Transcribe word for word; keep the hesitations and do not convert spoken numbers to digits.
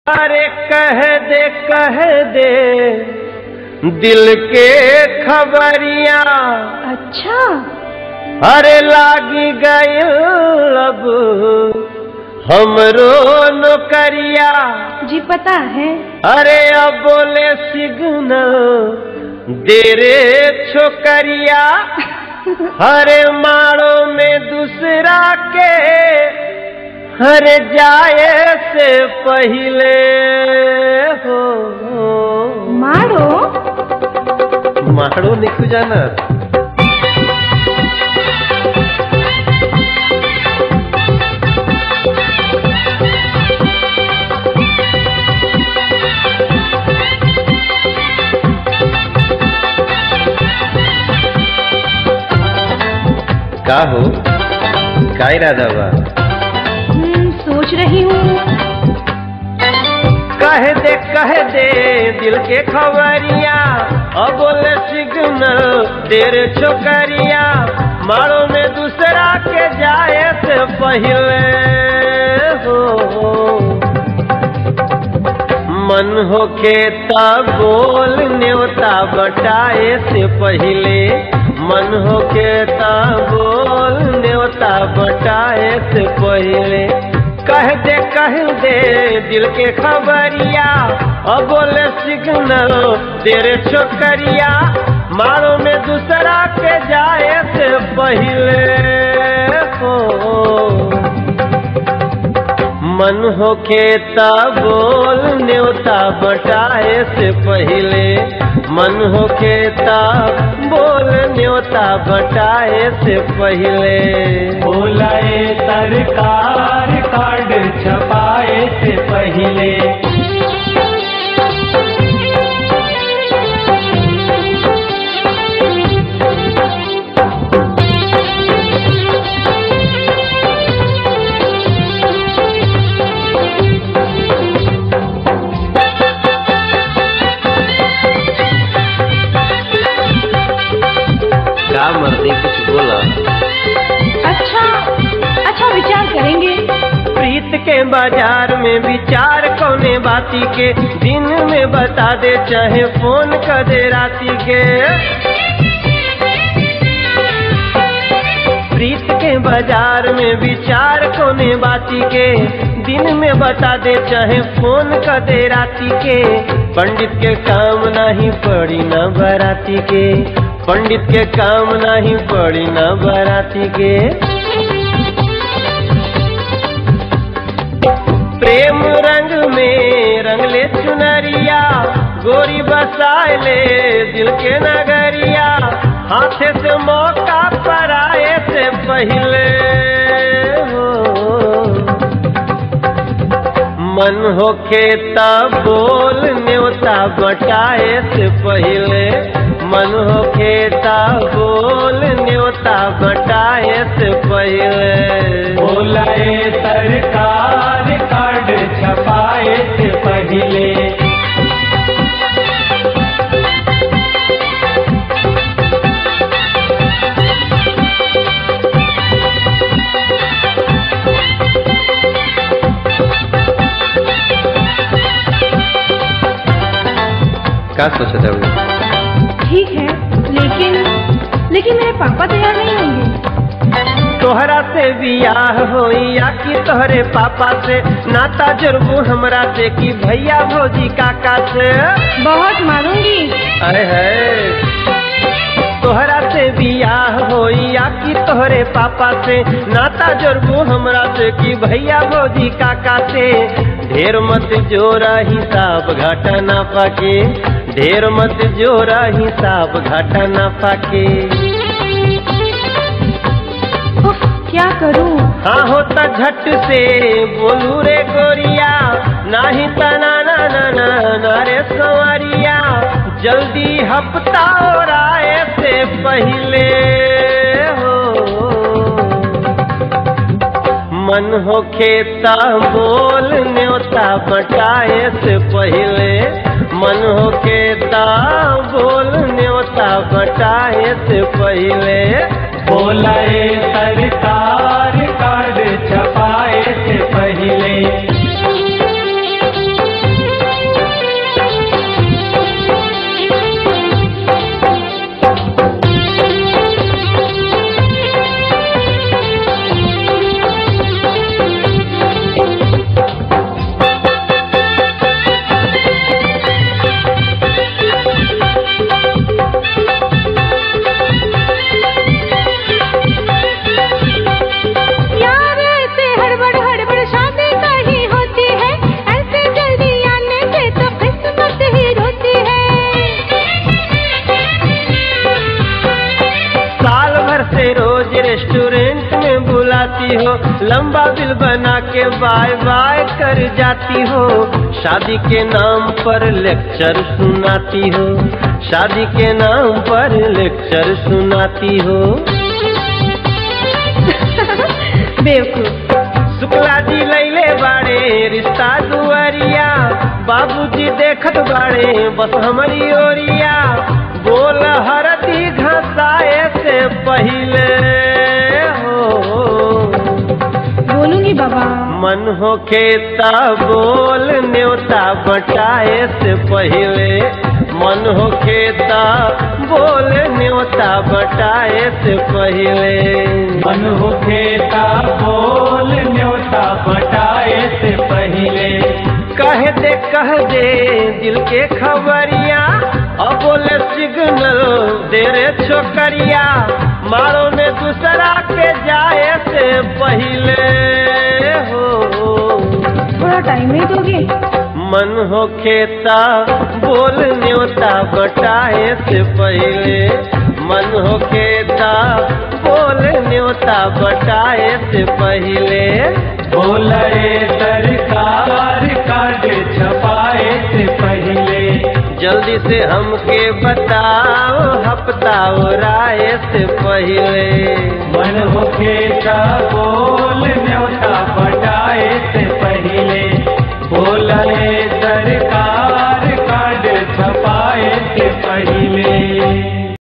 अरे कह दे कह दे दिल के खबरिया। अच्छा। अरे लागी गई अब हमरो नौकरिया। जी पता है। अरे अब बोले सिग्नल दे रे छोकरिया। हरे माड़ो में दूसरा के हरे जाए से पहले हो। माड़ो माड़ो नहीं जाना। का हो का इरादा बा? सोच रही हूँ। कह दे कह दे दिल के खबरिया। अब बोले सिग्नल तेरे छोकरिया। मारो में दूसरा के जाए से पहले हो। मन हो खेता बोल न्योता बटाए से पहले। मन हो खेता बोल न्योता बटाए से पहले। कह दे कह दे दिल के खबरिया। अब बोले सिग्नल तेरे छोकरिया। मारो में दूसरा के जाए से पहले हो। मन हो खेता बोल न्योता बटाए से पहले। मन हो खेता बोल न्योता बटाए से पहले। बोलाए सरकार कार्ड छपाए से पहले। मर्दी कुछ बोला। अच्छा अच्छा विचार करेंगे। प्रीत के बाजार में विचार कौने बाती के। दिन में बता दे चाहे फोन कर दे राती के। प्रीत के बाजार में विचार कौने बाती के। दिन में बता दे चाहे फोन कर दे राती के। पंडित के काम नहीं पड़ी न बराती के। पंडित के काम नहीं पड़ी न बराती के। प्रेम रंग में रंग ले चुनरिया। गोरी बसाए ले दिल के नगरिया। हाथे से मौका पर आए से पहले हो। मन हो खेता बोल न्योता बटाए से पहले। मन हो खेता बोल न्योता बटाए से पहले। बोलाए सरकार कार्ड छपाए से पहले। क्या सोचा था? ठीक है लेकिन लेकिन मेरे पापा तैयार नहीं होंगे। तोहरा से बियाह होइया कि तोहरे पापा से। नाता जुड़बू हमरा से कि भैया भौजी काका से। बहुत मारूंगी। अरे है तोहरा से बियाह होइया कि तोहरे पापा से। नाता जुड़बू हमरा से कि भैया भौजी काका से। ढेर मत जोरा हिसाब घाटा ना पाके। ढेर मत जोरा हिसाब घाटा ना पाके। उफ, क्या करूं? हाँ होता झट से बोलू रे गोरिया। नाही तना ना ना ना ना रे सवारिया। जल्दी हफ्ता और आए से पहले हो। मन हो खेता बोल न्योता बटाए से पहले। मन हो खेता बोल न्योता बटाए से पहले। बोलाए सरकार कार्ड छपाए से पहले। हो, लंबा बिल बना के बाय बाय कर जाती हो। शादी के नाम पर लेक्चर सुनाती हो, शादी के नाम पर लेक्चर सुनाती हो। बेवकूफ। शुक्ला जी लैले बाड़े रिश्ता दुआरिया, बाबूजी देखत बाड़े बस हमारी ओरिया। बोल हरदी घसाए से पहिले हो, बोलूंगी बाबा। मन हो खेता बोल न्योता बटाए से पहिले, मन हो खेता बोल न्योता बटाए से पहिले। मन हो खेता बोल न्योता बटाए से पहिले। कह दे कह दे दिल के खबरिया, अब बोले सिग्नल दे रे छोकरिया। मारो में दूसरा के जाए से पहिले हो, थोड़ा टाइम ही दोगे? मन हो खेता बोल न्योता बटाए से पहिले, मन हो खेता बोल न्योता बटाए से पहिले। बोले सरकार कार्ड छपाए से पहिले। जल्दी से हमके बताओ हफ्ता राय से पहिले। मन हो खेता बोल